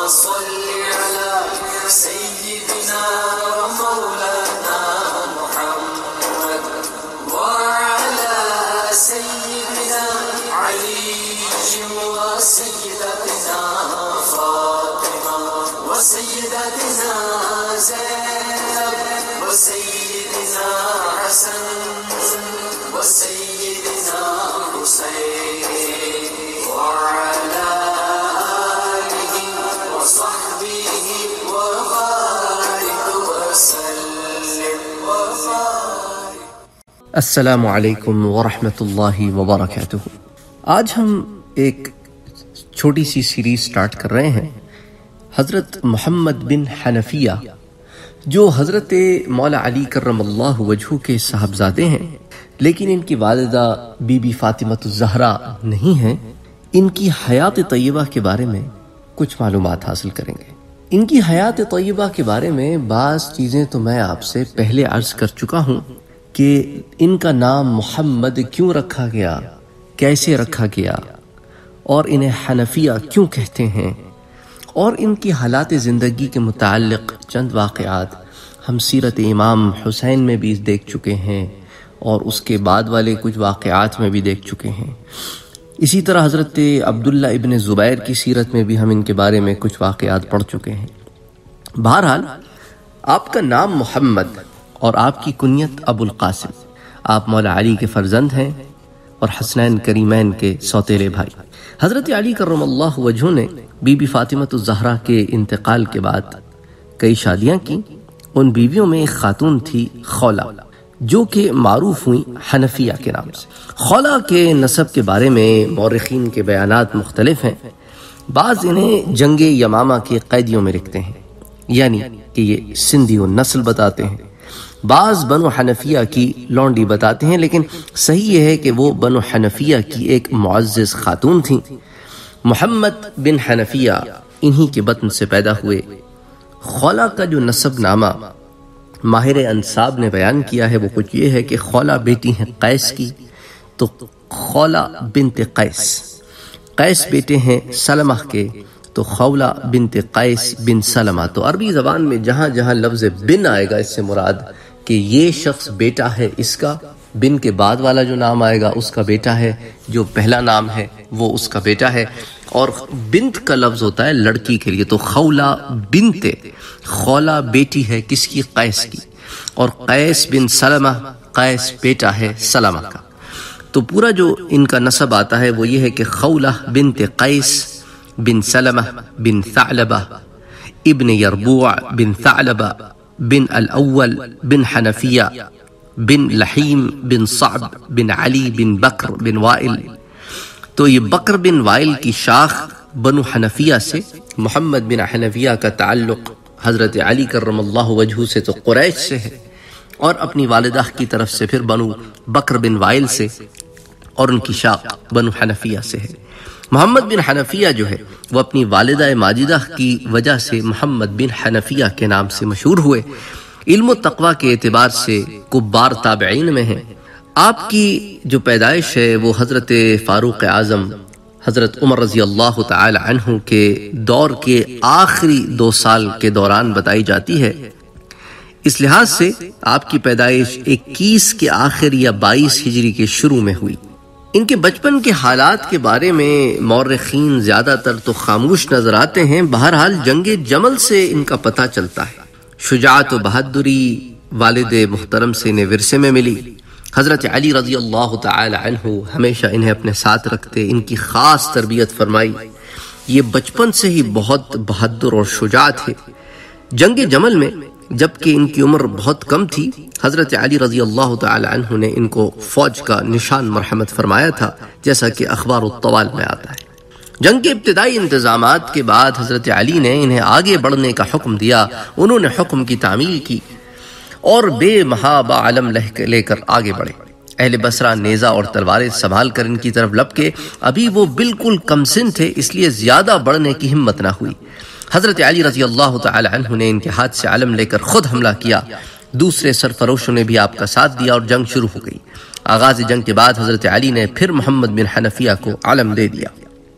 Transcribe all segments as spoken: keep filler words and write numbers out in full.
صل على سيدنا ومولانا محمد وعلى سيدنا علي وسيدتنا فاطمة وسيدتنا زينب وسيدنا حسن وسيدنا حسين وعلى آله وصحبه وبارك وسلم وبارك. السلام علیکم ورحمۃ اللہ وبرکاتہ. آج ہم ایک چھوٹی سی سیریز سٹارٹ کر رہے ہیں حضرت محمد بن حنفیہ، جو حضرت مولا علی کرم اللہ وجہہ کے صاحبزادے ہیں، لیکن ان کی والدہ بی بی فاطمہ الزہرا نہیں ہیں. ان کی حیات طیبہ کے بارے میں کچھ معلومات حاصل کریں گے. ان کی حیات طیبہ کے بارے میں بعض چیزیں تو میں آپ سے پہلے عرض کر چکا ہوں کہ ان کا نام محمد کیوں رکھا گیا، کیسے رکھا گیا، اور انہیں حنفیہ کیوں کہتے ہیں، اور ان کی حالات زندگی کے متعلق چند واقعات ہم سیرت امام حسین میں بھی دیکھ چکے ہیں اور اس کے بعد والے کچھ واقعات میں بھی دیکھ چکے ہیں. اسی طرح حضرت عبداللہ ابن زبیر کی سیرت میں بھی ہم ان کے بارے میں کچھ واقعات پڑھ چکے ہیں. بہرحال آپ کا نام محمد اور آپ کی کنیت ابو القاسم، آپ مولا علی کے فرزند ہیں اور حسنین کریمین کے سوتیلے بھائی. حضرت علی کرم اللہ وجہہ نے بی بی فاطمہ الزہرا کے انتقال کے بعد کئی شادیاں کی. ان بیویوں میں ایک خاتون تھی خولہ، جو کہ معروف ہوئی حنفیہ کے نام سے. خولہ کے نسب کے بارے میں مورخین کے بیانات مختلف ہیں. بعض انہیں جنگ یمامہ کے قیدیوں میں لکھتے ہیں، یعنی کہ یہ سندھی و نسل بتاتے ہیں. بعض بنو حنفیہ کی لونڈی بتاتے ہیں، لیکن صحیح یہ ہے کہ وہ بنو حنفیہ کی ایک معزز خاتون تھیں. محمد بن حنفیہ انہی کے بطن سے پیدا ہوئے. خولہ کا جو نسب نامہ ماہر انساب نے بیان کیا ہے وہ کچھ یہ ہے کہ خولہ بیٹی ہیں قیس کی، تو خولہ بنت قیس. قیس بیٹے ہیں سلمہ کے، تو خولہ بنت قیس بن سلمہ. تو عربی زبان میں جہاں جہاں لفظ بن آئے گا، اس سے مراد کہ یہ شخص بیٹا ہے اس کا، بن کے بعد والا جو نام آئے گا اس کا بیٹا ہے، جو پہلا نام ہے وہ اس کا بیٹا ہے. اور بنت کا لفظ ہوتا ہے لڑکی کے لیے، تو خولہ بنت، خولہ بیٹی ہے کس کی؟ قیس کی. اور قیس بن سلمہ، قیس بیٹا ہے سلمہ کا. تو پورا جو ان کا نسب آتا ہے وہ یہ ہے کہ خولہ بنت قیس بن سلمہ بن ثعلبہ ابن یربوع بن ثعلبہ بن الاول بن حنفیہ بن لحیم بن صعب بن علی بن بکر بن وائل. تو یہ بکر بن وائل کی شاخ بنو حنفیہ سے، محمد بن حنفیہ کا تعلق حضرت علی کرم اللہ وجہہ سے تو قریش سے ہے، اور اپنی والدہ کی طرف سے پھر بنو بکر بن وائل سے، اور ان کی شاخ بنو حنفیہ سے ہے. محمد بن حنفیہ جو ہے وہ اپنی والدہ ماجدہ کی وجہ سے محمد بن حنفیہ کے نام سے مشہور ہوئے. علم و تقوی کے اعتبار سے کبار تابعین میں ہیں. آپ کی جو پیدائش ہے وہ حضرت فاروق اعظم حضرت عمر رضی اللہ تعالی عنہ کے دور کے آخری دو سال کے دوران بتائی جاتی ہے. اس لحاظ سے آپ کی پیدائش اکیس کے آخر یا بائیس ہجری کے شروع میں ہوئی. ان کے بچپن کے حالات کے بارے میں مورخین زیادہ تر تو خاموش نظر آتے ہیں. بہرحال جنگ جمل سے ان کا پتہ چلتا ہے. شجاعت و بہادری والد محترم سے انہیں ورثے میں ملی. حضرت علی رضی اللہ تعالی عنہ ہمیشہ انہیں اپنے ساتھ رکھتے، ان کی خاص تربیت فرمائی. یہ بچپن سے ہی بہت بہادر اور شجاع تھے. جنگ جمل میں جبکہ ان کی عمر بہت کم تھی، حضرت علی رضی اللہ تعالی عنہ نے ان کو فوج کا نشان مرحمت فرمایا تھا، جیسا کہ اخبار الطوال میں آتا ہے. جنگ کے ابتدائی انتظامات کے بعد حضرت علی نے انہیں آگے بڑھنے کا حکم دیا. انہوں نے حکم کی تعمیل کی اور بے محابہ علم لے کر آگے بڑھے. اہل بصرہ نیزہ اور تلواریں سنبھال کر ان کی طرف لپکے. ابھی وہ بالکل کم سن تھے، اس لیے زیادہ بڑھنے کی ہمت نہ ہوئی. حضرت علی رضی اللہ تعالی عنہ نے ان کے ہاتھ سے علم لے کر خود حملہ کیا. دوسرے سرفروشوں نے بھی آپ کا ساتھ دیا اور جنگ شروع ہو گئی. آغاز جنگ کے بعد حضرت علی نے پھر محمد بن حنفیہ کو علم دے دیا.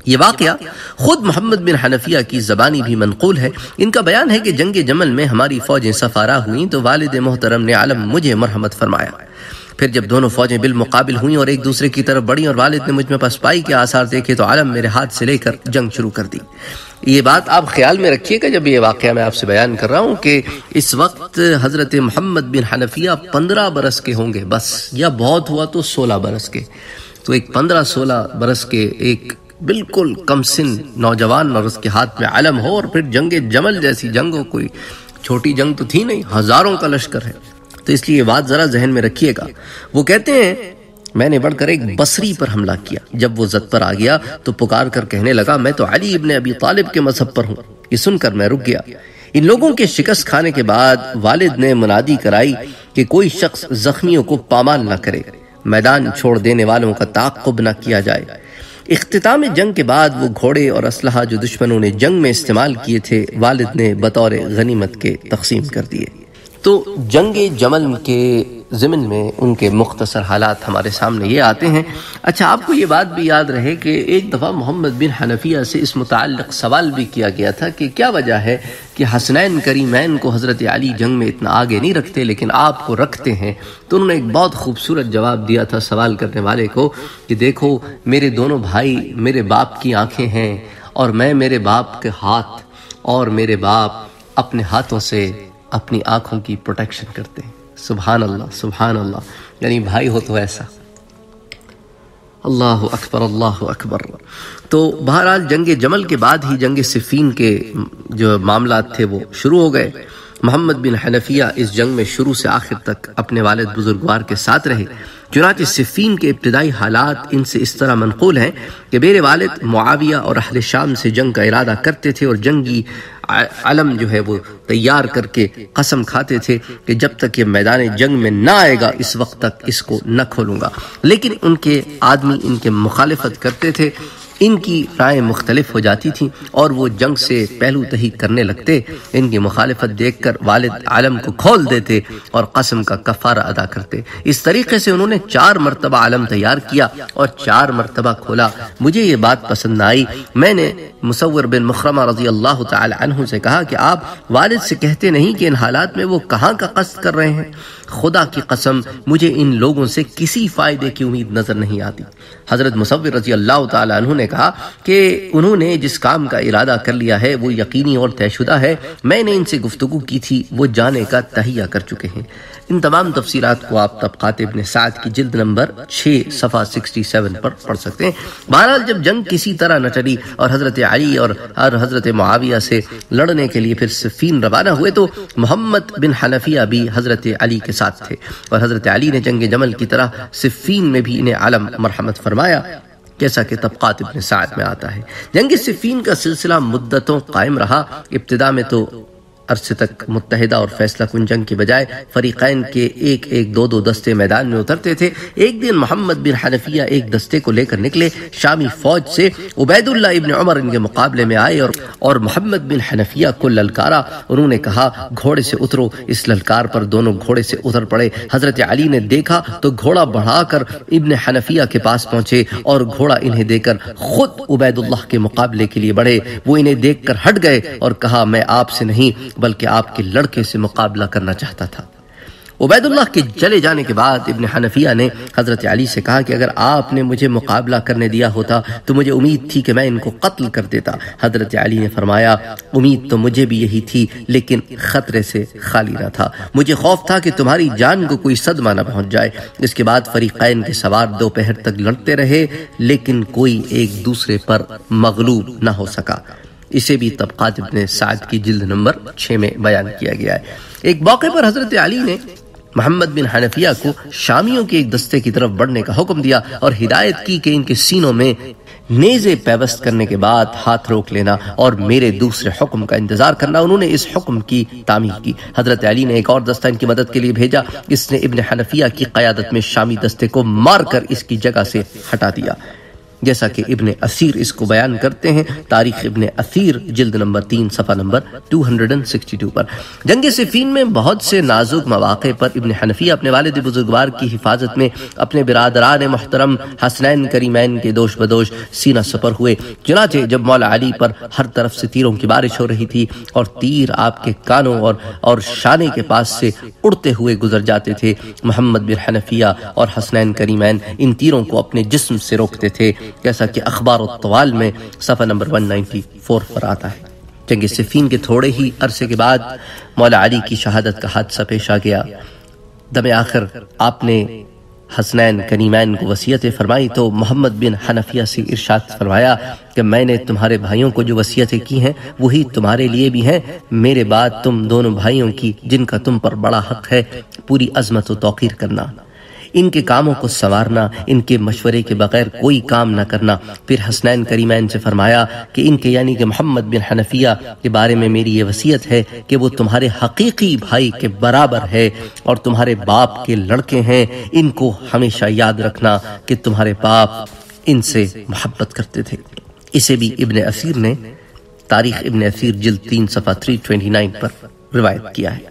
یہ واقعہ خود محمد بن حنفیہ کی زبانی بھی منقول ہے۔ ان کا بیان ہے کہ جنگ جمل میں ہماری فوجیں سفارا ہوئیں تو والد محترم نے علم مجھے مرحمت فرمایا۔ پھر جب دونوں فوجیں بالمقابل ہوئیں اور ایک دوسرے کی طرف بڑھیں اور والد نے مجھ میں پسپائی کے آثار دیکھے تو علم میرے ہاتھ سے لے کر جنگ شروع کر دی۔ یہ بات آپ خیال میں رکھیے گا جب یہ واقعہ میں آپ سے بیان کر رہا ہوں کہ اس وقت حضرت محمد بن حنفیہ پندرہ برس کے ہوں گے بس، یا بہت ہوا تو سولہ برس کے۔ تو ایک پندرہ سولہ برس کے ایک بالکل کم سن نوجوان اور اس کے ہاتھ میں علم ہو، اور پھر جنگ جمل جیسی جنگ ہو، کوئی چھوٹی جنگ تو تھی نہیں، ہزاروں کا لشکر ہے۔ تو اس لیے یہ بات ذرا ذہن میں رکھیے گا۔ وہ کہتے ہیں میں نے بڑھ کر ایک بصری پر حملہ کیا، جب وہ زد پر آ گیا تو پکار کر کہنے لگا میں تو علی ابن ابی طالب کے مذہب پر ہوں۔ یہ سن کر میں رک گیا۔ ان لوگوں کے شکست کھانے کے بعد والد نے منادی کرائی کہ کوئی شخص زخمیوں کو پامال نہ کرے، میدان چھوڑ دینے والوں کا تعاقب نہ کیا جائے۔ اختتام جنگ کے بعد وہ گھوڑے اور اسلحہ جو دشمنوں نے جنگ میں استعمال کیے تھے والد نے بطور غنیمت کے تقسیم کر دیے۔ تو جنگ جمل کے ضمن میں ان کے مختصر حالات ہمارے سامنے یہ آتے ہیں۔ اچھا، آپ کو یہ بات بھی یاد رہے کہ ایک دفعہ محمد بن حنفیہ سے اس متعلق سوال بھی کیا گیا تھا کہ کیا وجہ ہے کہ حسنین کریمین کو حضرت علی جنگ میں اتنا آگے نہیں رکھتے لیکن آپ کو رکھتے ہیں؟ تو انہوں نے ایک بہت خوبصورت جواب دیا تھا سوال کرنے والے کو کہ دیکھو میرے دونوں بھائی میرے باپ کی آنکھیں ہیں، اور میں میرے باپ کے ہاتھ، اور میرے باپ اپنے ہاتھوں سے اپنی آنکھوں کی پروٹیکشن کرتے ہیں۔ سبحان اللہ سبحان اللہ، یعنی بھائی ہو تو ایسا۔ اللہ اکبر اللہ اکبر۔ تو بہرحال جنگ جمل کے بعد ہی جنگ صفین کے جو معاملات تھے وہ شروع ہو گئے۔ محمد بن حنفیہ اس جنگ میں شروع سے آخر تک اپنے والد بزرگوار کے ساتھ رہے۔ چنانچہ صفین کے ابتدائی حالات ان سے اس طرح منقول ہیں کہ میرے والد معاویہ اور اہل شام سے جنگ کا ارادہ کرتے تھے اور جنگی علم جو ہے وہ تیار کر کے قسم کھاتے تھے کہ جب تک یہ میدان جنگ میں نہ آئے گا اس وقت تک اس کو نہ کھولوں گا، لیکن ان کے آدمی ان کے مخالفت کرتے تھے، ان کی رائے مختلف ہو جاتی تھیں اور وہ جنگ سے پہلو تہی کرنے لگتے۔ ان کی مخالفت دیکھ کر والد علم کو کھول دیتے اور قسم کا کفارہ ادا کرتے۔ اس طریقے سے انہوں نے چار مرتبہ علم تیار کیا اور چار مرتبہ کھولا۔ مجھے یہ بات پسند نہ آئی۔ میں نے مصور بن مخرمہ رضی اللہ تعالی عنہ سے کہا کہ آپ والد سے کہتے نہیں کہ ان حالات میں وہ کہاں کا قصد کر رہے ہیں؟ خدا کی قسم مجھے ان لوگوں سے کسی فائدے کی امید نظر نہیں آتی۔ حضرت مصور رضی اللہ تعالی عنہ نے کہا کہ انہوں نے جس کام کا ارادہ کر لیا ہے وہ یقینی اور طے شدہ ہے۔ میں نے ان سے گفتگو کی تھی، وہ جانے کا تہیہ کر چکے ہیں۔ ان تمام تفصیلات کو آپ طبقات ابن سعد کی جلد نمبر چھ صفحہ سڑسٹھ پر پڑھ سکتے ہیں۔ بہرحال جب جنگ کسی طرح نہ چلی اور حضرت علی اور حضرت معاویہ سے لڑنے کے لیے پھر صفین روانہ ہوئے تو محمد بن حنفیہ بھی حضرت علی کے ساتھ تھے، اور حضرت علی نے جنگ جمل کی طرح صفین میں بھی انہیں علم مرحمت فرمایا، جیسا کہ طبقات ابن سعد میں آتا ہے۔ جنگ صفین کا سلسلہ مدتوں قائم رہا۔ ابتدا میں تو عرصے تک متحدہ اور فیصلہ کن جنگ کے بجائے فریقین کے ایک ایک دو دو دستے میدان میں اترتے تھے۔ ایک دن محمد بن حنفیہ ایک دستے کو لے کر نکلے۔ شامی فوج سے عبید اللہ ابن عمر ان کے مقابلے میں آئے اور اور محمد بن حنفیہ کو للکارا۔ انہوں نے کہا گھوڑے سے اترو۔ اس للکار پر دونوں گھوڑے سے اتر پڑے۔ حضرت علی نے دیکھا تو گھوڑا بڑھا کر ابن حنفیہ کے پاس پہنچے اور گھوڑا انہیں دے کر خود عبید اللہ کے مقابلے کے لیے بڑھے۔ وہ انہیں دیکھ کر ہٹ گئے اور کہا میں آپ سے نہیں بلکہ آپ کے لڑکے سے مقابلہ کرنا چاہتا تھا۔ عبید اللہ کے چلے جانے کے بعد ابن حنفیہ نے حضرت علی سے کہا کہ اگر آپ نے مجھے مقابلہ کرنے دیا ہوتا تو مجھے امید تھی کہ میں ان کو قتل کر دیتا۔ حضرت علی نے فرمایا امید تو مجھے بھی یہی تھی لیکن خطرے سے خالی نہ تھا۔ مجھے خوف تھا کہ تمہاری جان کو کوئی صدمہ نہ پہنچ جائے۔ اس کے بعد فریقین کے سوار دوپہر تک لڑتے رہے لیکن کوئی ایک دوسرے پر مغلوب نہ ہو سکا۔ اسے بھی طبقات ابن سعد کی جلد نمبر چھ میں بیان کیا گیا ہے۔ ایک موقع پر حضرت علی نے محمد بن حنفیہ کو شامیوں کے ایک دستے کی طرف بڑھنے کا حکم دیا اور ہدایت کی کہ ان کے سینوں میں نیزے پیوست کرنے کے بعد ہاتھ روک لینا اور میرے دوسرے حکم کا انتظار کرنا۔ انہوں نے اس حکم کی تعمیل کی۔ حضرت علی نے ایک اور دستہ ان کی مدد کے لیے بھیجا۔ اس نے ابن حنفیہ کی قیادت میں شامی دستے کو مار کر اس کی جگہ سے ہٹا دیا۔ جیسا کہ ابن اثیر اس کو بیان کرتے ہیں تاریخ ابن اثیر جلد نمبر تین صفحہ نمبر دو سو باسٹھ پر۔ جنگ صفین میں بہت سے نازک مواقع پر ابن حنفیہ اپنے والد بزرگوار کی حفاظت میں اپنے برادران محترم حسنین کریمین کے دوش بدوش سینہ سپر ہوئے۔ چنانچہ جب مولا علی پر ہر طرف سے تیروں کی بارش ہو رہی تھی اور تیر آپ کے کانوں اور اور شانے کے پاس سے اڑتے ہوئے گزر جاتے تھے، محمد بن حنفیہ اور حسنین کریمین ان تیروں کو اپنے جسم سے روکتے تھے، جیسا کہ اخبار الطوال میں صفحہ نمبر ایک سو چورانوے پر آتا ہے۔ جنگ صفین کے تھوڑے ہی عرصے کے بعد مولا علی کی شہادت کا حادثہ پیش آ گیا۔ دم آخر آپ نے حسنین کریمین کو وصیت فرمائی تو محمد بن حنفیہ سے ارشاد فرمایا کہ میں نے تمہارے بھائیوں کو جو وصیتیں کی ہیں وہی تمہارے لیے بھی ہیں۔ میرے بعد تم دونوں بھائیوں کی، جن کا تم پر بڑا حق ہے، پوری عظمت و توقیر کرنا، ان کے کاموں کو سنوارنا، ان کے مشورے کے بغیر کوئی کام نہ کرنا۔ پھر حسنین کریمین سے فرمایا کہ ان کے یعنی کہ محمد بن حنفیہ کے بارے میں میری یہ وصیت ہے کہ وہ تمہارے حقیقی بھائی کے برابر ہے اور تمہارے باپ کے لڑکے ہیں۔ ان کو ہمیشہ یاد رکھنا کہ تمہارے باپ ان سے محبت کرتے تھے۔ اسے بھی ابن اثیر نے تاریخ ابن اثیر جلد تین صفحہ تین سو اناسی پر روایت کیا ہے۔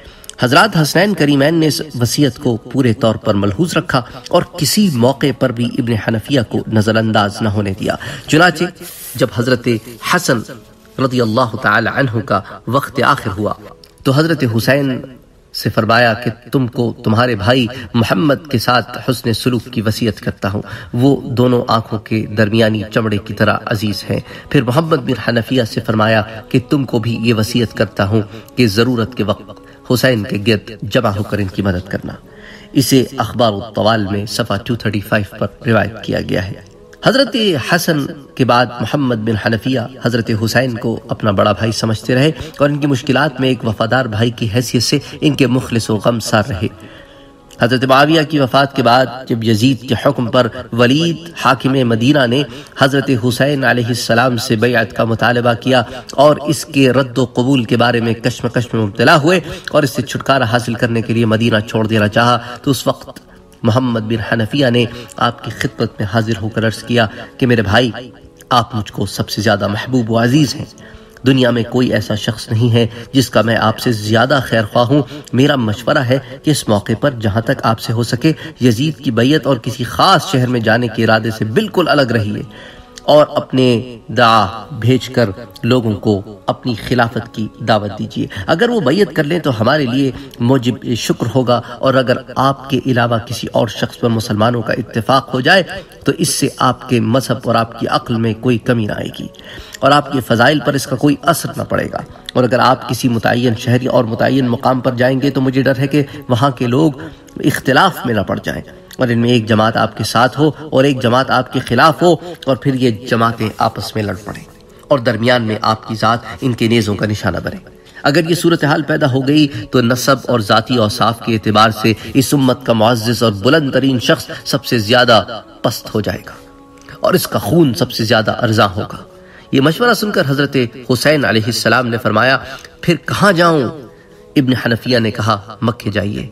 حضرات حسنین کریمین نے اس وصیت کو پورے طور پر ملحوظ رکھا اور کسی موقع پر بھی ابن حنفیہ کو نظر انداز نہ ہونے دیا۔ چنانچہ جب حضرت حسن رضی اللہ تعالی عنہ کا وقت آخر ہوا تو حضرت حسین سے فرمایا کہ تم کو تمہارے بھائی محمد کے ساتھ حسن سلوک کی وصیت کرتا ہوں، وہ دونوں آنکھوں کے درمیانی چمڑے کی طرح عزیز ہیں۔ پھر محمد بن حنفیہ سے فرمایا کہ تم کو بھی یہ وصیت کرتا ہوں کہ ضرورت کے وقت حسین کے گرد جمع ہو کر ان کی مدد کرنا۔ اسے اخبار الطوال میں صفحہ دو سو پینتیس پر روایت کیا گیا ہے۔ حضرت حسن کے بعد محمد بن حنفیہ حضرت حسین کو اپنا بڑا بھائی سمجھتے رہے اور ان کی مشکلات میں ایک وفادار بھائی کی حیثیت سے ان کے مخلص و غمسار رہے۔ حضرت معاویہ کی وفات کے بعد جب یزید کے حکم پر ولید حاکم مدینہ نے حضرت حسین علیہ السلام سے بیعت کا مطالبہ کیا اور اس کے رد و قبول کے بارے میں کشمکش میں مبتلا ہوئے اور اس سے چھٹکارا حاصل کرنے کے لیے مدینہ چھوڑ دینا چاہا تو اس وقت محمد بن حنفیہ نے آپ کی خدمت میں حاضر ہو کر عرض کیا کہ میرے بھائی، آپ مجھ کو سب سے زیادہ محبوب و عزیز ہیں۔ دنیا میں کوئی ایسا شخص نہیں ہے جس کا میں آپ سے زیادہ خیر خواہ ہوں۔ میرا مشورہ ہے کہ اس موقع پر جہاں تک آپ سے ہو سکے یزید کی بیعت اور کسی خاص شہر میں جانے کے ارادے سے بالکل الگ رہیے اور اپنے دعا بھیج کر لوگوں کو اپنی خلافت کی دعوت دیجیے۔ اگر وہ بیعت کر لیں تو ہمارے لیے موجب شکر ہوگا، اور اگر آپ کے علاوہ کسی اور شخص پر مسلمانوں کا اتفاق ہو جائے تو اس سے آپ کے مذہب اور آپ کی عقل میں کوئی کمی نہ آئے گی اور آپ کے فضائل پر اس کا کوئی اثر نہ پڑے گا۔ اور اگر آپ کسی متعین شہری اور متعین مقام پر جائیں گے تو مجھے ڈر ہے کہ وہاں کے لوگ اختلاف میں نہ پڑ جائیں اور ان میں ایک جماعت آپ کے ساتھ ہو اور ایک جماعت آپ کے خلاف ہو اور پھر یہ جماعتیں آپس میں لڑ پڑیں اور درمیان میں آپ کی ذات ان کے نیزوں کا نشانہ بنے۔ اگر یہ صورتحال پیدا ہو گئی تو نسب اور ذاتی اوصاف کے اعتبار سے اس امت کا معزز اور بلند ترین شخص سب سے زیادہ پست ہو جائے گا اور اس کا خون سب سے زیادہ ارزاں ہوگا۔ یہ مشورہ سن کر حضرت حسین علیہ السلام نے فرمایا، پھر کہاں جاؤں؟ ابن حنفیہ نے کہا، مکے جائیے،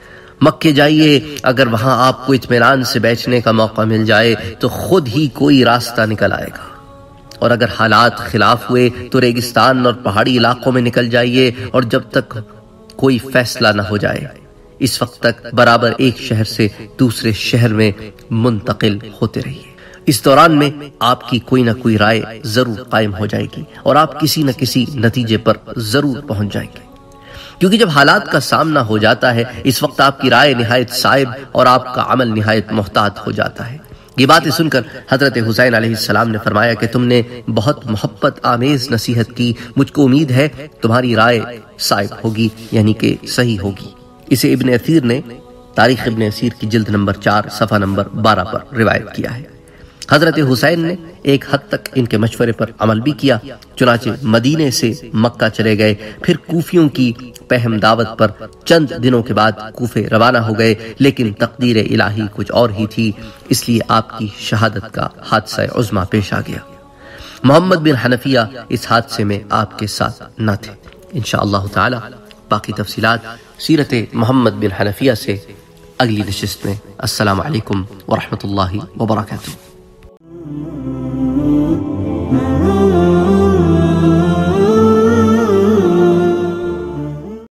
مکے جائیے۔ اگر وہاں آپ کو اطمینان سے بیٹھنے کا موقع مل جائے تو خود ہی کوئی راستہ نکل آئے گا، اور اگر حالات خلاف ہوئے تو ریگستان اور پہاڑی علاقوں میں نکل جائیے، اور جب تک کوئی فیصلہ نہ ہو جائے اس وقت تک برابر ایک شہر سے دوسرے شہر میں منتقل ہوتے رہیے۔ اس دوران میں آپ کی کوئی نہ کوئی رائے ضرور قائم ہو جائے گی اور آپ کسی نہ کسی نتیجے پر ضرور پہنچ جائیں گے، کیونکہ جب حالات کا سامنا ہو جاتا ہے اس وقت آپ کی رائے نہایت صائب اور آپ کا عمل نہایت محتاط ہو جاتا ہے۔ یہ باتیں سن کر حضرت حسین علیہ السلام نے فرمایا کہ تم نے بہت محبت آمیز نصیحت کی، مجھ کو امید ہے تمہاری رائے صائب ہوگی، یعنی کہ صحیح ہوگی۔ اسے ابن اثیر نے تاریخ ابن اثیر کی جلد نمبر چار صفحہ نمبر بارہ پر روایت کیا ہے۔ حضرت حسین نے ایک حد تک ان کے مشورے پر عمل بھی کیا، چنانچہ مدینے سے مکہ چلے گئے، پھر کوفیوں کی پہم دعوت پر چند دنوں کے بعد کوفے روانہ ہو گئے، لیکن تقدیر الہی کچھ اور ہی تھی، اس لیے آپ کی شہادت کا حادثہ عظمیٰ پیش آ گیا۔ محمد بن حنفیہ اس حادثے میں آپ کے ساتھ نہ تھے۔ انشاءاللہ تعالی باقی تفصیلات سیرت محمد بن حنفیہ سے اگلی نشست میں۔ السلام علیکم ورحمۃ اللہ وبرکاتہ۔